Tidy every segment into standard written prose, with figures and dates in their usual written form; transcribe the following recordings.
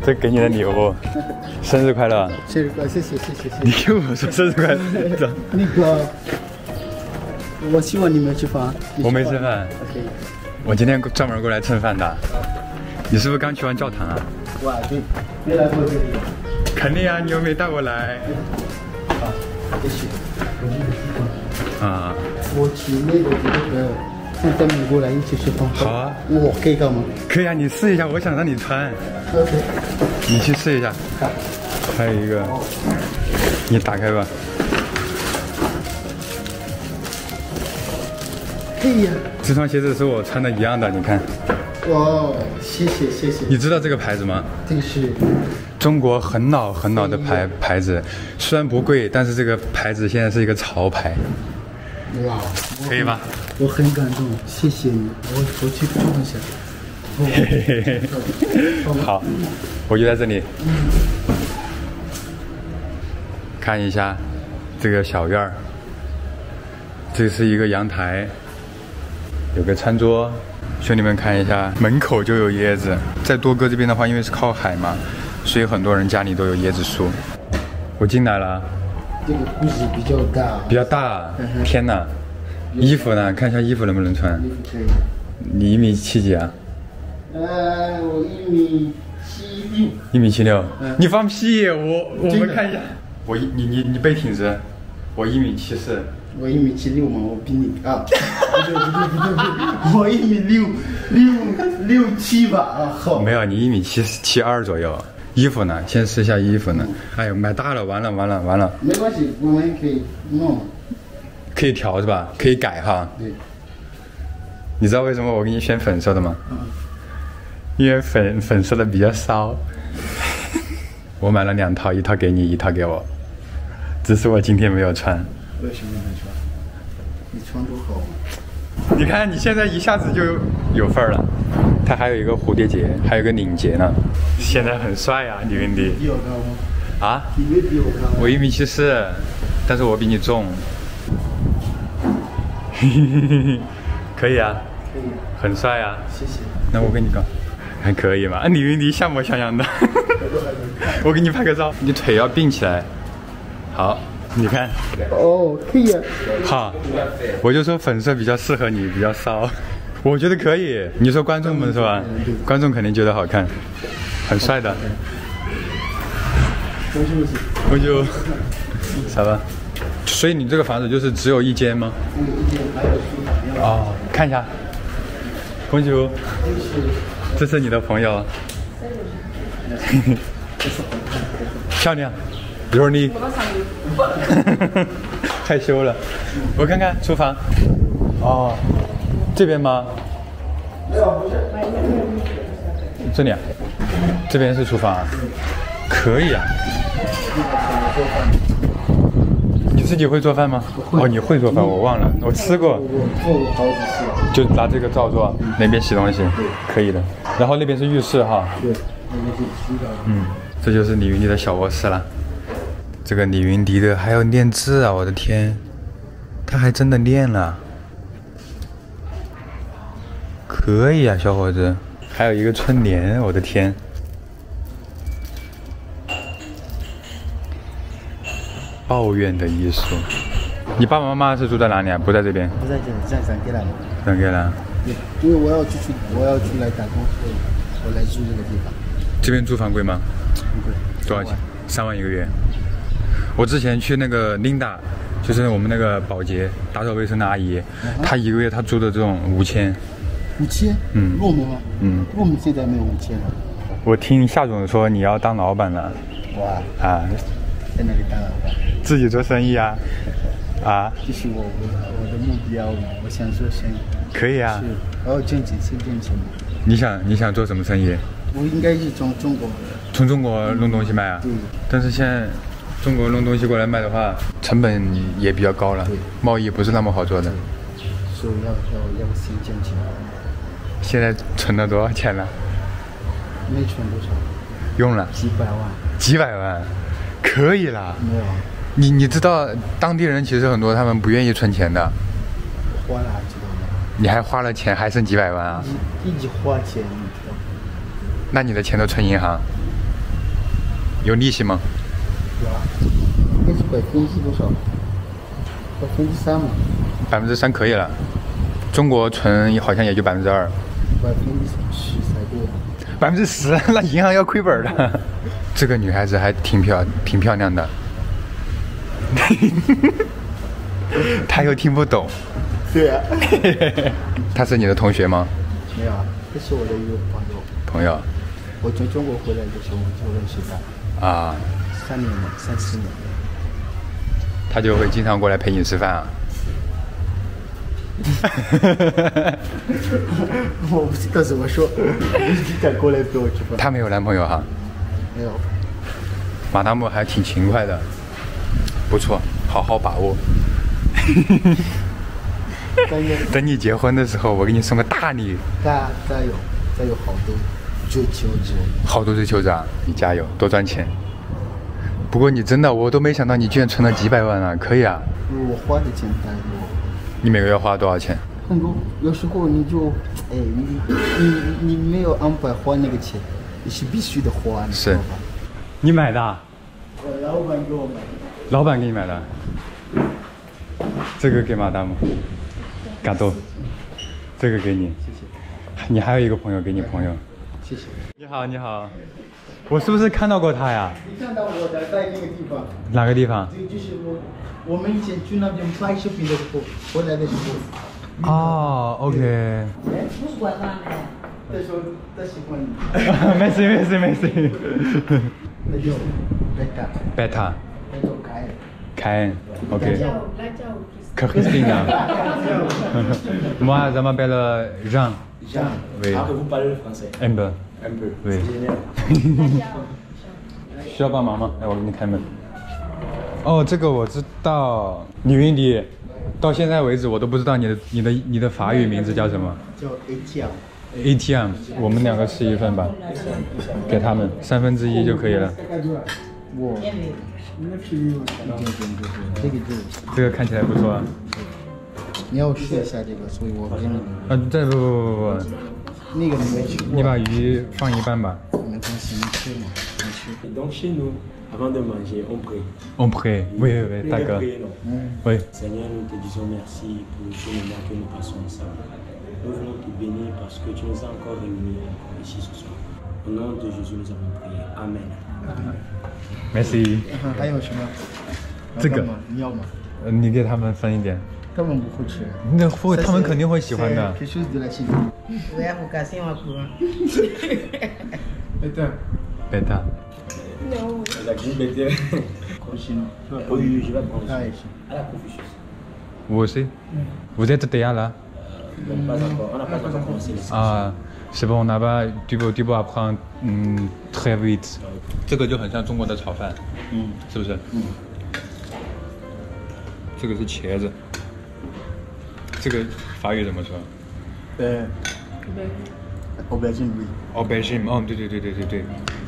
这给你的礼物，生日快乐！ 生日快乐，谢谢。 你跟我说生日快乐。 那个，我希望你没吃饭。 我没吃饭。 OK。 我今天专门过来蹭饭的。你是不是刚去完教堂啊？ 哇，对，没来过这里。 肯定啊，你又没带我来。 好，谢谢。 啊。 我去那个。带你过来一起吃饭。 好啊， 我可以干吗？ 可以啊，你试一下，我想让你穿。 OK。 你去试一下。还有一个，你打开吧。 可以呀。 这双鞋子是我穿的一样的，你看。 哇，谢谢。 你知道这个牌子吗？ 这个是中国很老的牌子，虽然不贵，但是这个牌子现在是一个潮牌。 哇， 可以吧？ 我很感动，谢谢你，我去看一下。 好，我就在这里。看一下这个小院儿，这是一个阳台，有个餐桌。兄弟们看一下，门口就有椰子。在多哥这边的话，因为是靠海嘛，所以很多人家里都有椰子树。我进来了。 这个估计比较大。 比较大，天哪！衣服呢？看一下衣服能不能穿。 衣服可以。 你1.7米几啊？ 我1.76米。 1.76米。你放屁！我们看一下。你背挺直。我1.74米。 我1.76米嘛，我比你啊。不对，我1.667米吧啊。好。 没有，你1.72米左右。衣服呢？先试一下衣服呢。哎呦，买大了，完了。 没关系，我们可以弄。 可以调是吧？可以改哈。 对。 你知道为什么我给你选粉色的吗？因为粉色的比较骚。我买了2套，1套给你，1套给我。只是我今天没有穿。 为什么没穿？你穿多好。 你看你现在一下子就有份儿了。它还有一个蝴蝶结，还有一个领结呢。现在很帅啊，李云迪。 比我高吗？ 啊？ 你没比我高。 我1.74米，但是我比你重。可以啊。 可以。 很帅啊。 谢谢。 那我跟你搞，还可以嘛？李云迪像模像样的。我给你拍个照，你腿要并起来。好，你看。 哦，可以啊。 好，我就说粉色比较适合你，比较骚。我觉得可以。你说观众们是吧？观众肯定觉得好看，很帅的。我就啥吧？所以你这个房子就是只有1间吗？哦，看一下。公主，这是你的朋友。漂亮，有点你。害羞了。我看看厨房。哦。这边吗？没有，不是。这里啊，这边是厨房啊，可以啊。你自己会做饭吗？哦，你会做饭，我忘了，我吃过。 我做过好几次。 就拿这个照做，那边洗东西，可以的。然后那边是浴室哈。 对，那边是洗澡。 这就是李云迪的小卧室了。这个李云迪的还要练字啊，我的天，他还真的练了。可以啊，小伙子，还有一个春联，我的天！抱怨的艺术。你爸爸妈妈是住在哪里啊？不在这边？ 不在这里，在咱给了。 咱给了。 因为我要出来打工，所以我来住这个地方。 这边租房贵吗？ 不贵。 多少钱？3万1个月。我之前去那个 Linda， 就是我们那个保洁打扫卫生的阿姨，她1个月她租的这种5000。 5000？入门吗？入门现在没有5000了。我听夏总说你要当老板了。 哇！ 啊， 在哪里当老板？ 自己做生意啊。啊？ 这是我的目标，我想做生意。 可以啊。 是，我要挣钱，先挣钱。 你想做什么生意？ 我应该是从中国。 从中国弄东西卖啊？ 对。 但是现在中国弄东西过来卖的话，成本也比较高了，贸易不是那么好做的。 所以要先挣钱。 现在存了多少钱了？ 没存多少。 用了几百万。 几百万，可以啦。 没有。 你知道当地人其实很多他们不愿意存钱的。 花了，知道吗？ 你还花了钱，还剩几百万啊？ 一直花钱，你知道吗？ 那你的钱都存银行？ 有利息吗？ 有啊，那是多少？3%嘛。 3%可以了。中国存好像也就2%。 10%才对。 10%，那银行要亏本的。这个女孩子还挺漂亮的。她又听不懂。 对啊。 她是你的同学吗？ 没有啊，这是我的一个朋友。 我从中国回来的时候就认识他。啊。3年了，3、4年了。 他就会经常过来陪你吃饭啊。 我不知道怎么说，你敢过来陪我吃饭？ 他没有男朋友哈？ 没有。 马达木还挺勤快的，不错，好好把握。等你结婚的时候，我给你送个大礼。 再有好多追求者。 好多追求者啊！你加油，多赚钱。不过你真的，我都没想到你居然存了几百万啊！可以啊。 我花的钱太多。 你每个月花多少钱？ 很多，有时候你就，你没有安排花那个钱，你是必须的花。 是。你买的？ 老板给我买的。 老板给你买的？这个给马达姆，感动。这个给你。 谢谢。 你还有一个朋友给你朋友。 谢谢。 你好，你好。我是不是看到过他呀？ 你看到我的在那个地方。 哪个地方？ 就是我们以前去那边拍视频的时候，回来的时候。 哦 ，OK。 不喜欢他们。他说他喜欢你。 没事。 那就贝塔。 那就凯恩 ，OK。Christina。Moi, je m'appelle Jean. Oui. Vous parlez le français? Un peu. Oui. 需要帮忙吗？来，我给你开门。哦，这个我知道。李云迪，到现在为止我都不知道你的法语名字叫什么？ 叫 ATM， 我们2个吃一份吧，给他们1/3就可以了。 我， 这个看起来不错啊。 你要试一下这个，所以我给你。 这不， 那个你没吃过。 你把鱼放一半吧。 没关系，你吃嘛，你吃。 Donc chez nous, avant de manger, on prie. On prie, oui, d'accord. Oui. Seigneur, nous te disons merci pour ce moment que nous passons ensemble. Nous voulons te bénir parce que tu nous as encore réunis ici ce soir. Au nom de Jésus, nous avons prié. Amen. Merci. 还有什么？ 这个你要吗？ 你给他们分一点。 他们不会吃。 那会，他们肯定会喜欢的。 我要不干什么不？ 贝塔。 Non. La grippe était. Oui, je vais prendre. À la Confucius. Vous aussi? Vous êtes déjà là? Pas encore. On n'a pas encore commencé. Ah, c'est bon, on n'a pas. Tu peux apprendre très vite. 这个就很像中国的炒饭，是不是？这个是茄子。这个法语怎么说 ？aubergine, oui. Aubergine, 哦，对。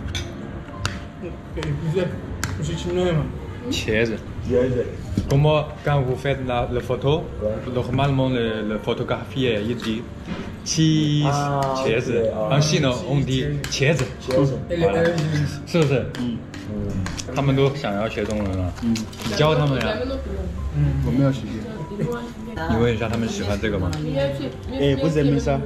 不是chinois吗？ 茄子。Comment quand vous faites la photo, normalement le photographier il dit cheese 茄子，en Chine on dit 茄子，是不是？他们都想要学中文了，你教他们呀？ 我没有时间。 你问一下他们喜欢这个吗 ？vous aimez ça?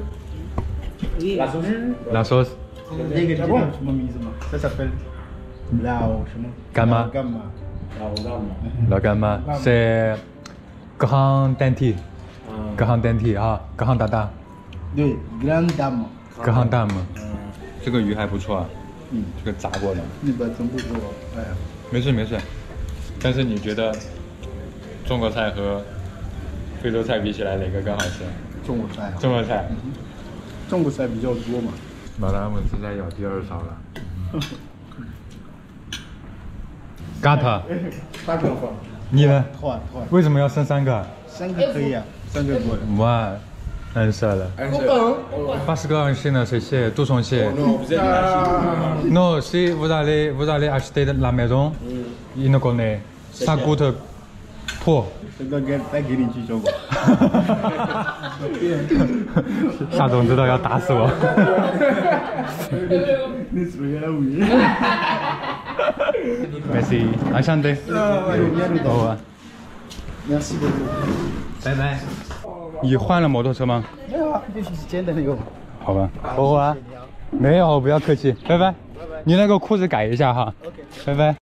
La sauce. 那个叫什么名字吗？Ça s'appelle lao 什么？ 干妈。La gamma, c'est grand denti, grand denti 啊 ，grand dada。 对 ，grand dame。 grand dame。这个鱼还不错啊。这个炸过的。 你把全部给我，哎呀。 没事。但是你觉得中国菜和非洲菜比起来，哪个更好吃？ 中国菜。中国菜比较多嘛。 马达姆是在咬第2勺了。Gata， 3个吧。 你呢？为什么要生3个 ？3个可以啊，3个过来。 Moi, un seul. Parce que en Chine, c'est tout son chien. Non, si vous allez acheter la maison, il ne connaît. Ça coûte trop. 再给你去中国。 夏总知道要打死我。 你属于了无语。 Merci, enchanté. Au revoir. Merci beaucoup。 拜拜。你换了摩托车吗？ 没有啊，就是简单的有。 好吧。au revoir。没有，不要客气，拜拜。你那个裤子改一下哈。OK。拜拜。